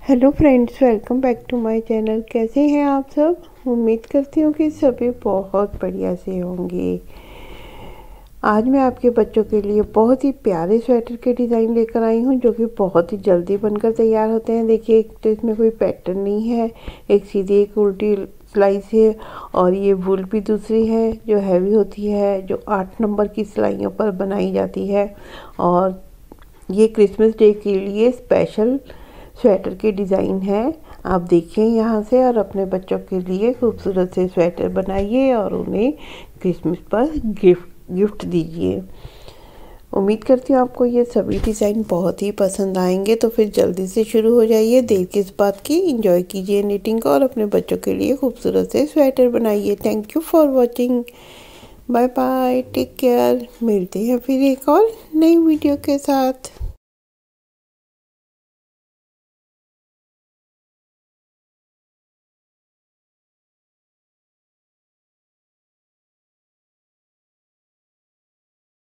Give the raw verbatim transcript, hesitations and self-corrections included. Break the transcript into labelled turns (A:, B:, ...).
A: Hello friends, welcome back to my channel. कैसे हैं आप सब? उम्मीद करती हूँ कि सभी बहुत बढ़िया से होंगे। आज मैं आपके बच्चों के लिए बहुत ही प्यारे स्वेटर के डिज़ाइन लेकर आई हूँ, जो कि बहुत ही जल्दी बनकर तैयार होते हैं। देखिए, एक तो इसमें कोई पैटर्न नहीं है, एक सीधी एक उल्टी सिलाई है, और ये वूल भी दूसरी है जो हैवी होती है, जो आठ नंबर की सिलाइयों पर बनाई जाती है। और ये क्रिसमस डे के लिए स्पेशल स्वेटर के डिज़ाइन है। आप देखिए यहाँ से, और अपने बच्चों के लिए खूबसूरत से स्वेटर बनाइए और उन्हें क्रिसमस पर गिफ्ट गिफ्ट दीजिए। उम्मीद करती हूँ आपको ये सभी डिज़ाइन बहुत ही पसंद आएंगे। तो फिर जल्दी से शुरू हो जाइए, देर किस बात की। एंजॉय कीजिए नीटिंग को और अपने बच्चों के लिए खूबसूरत से स्वेटर बनाइए। Thank you for watching. Bye bye, take care. मिलते हैं फिर एक और नई वीडियो के साथ।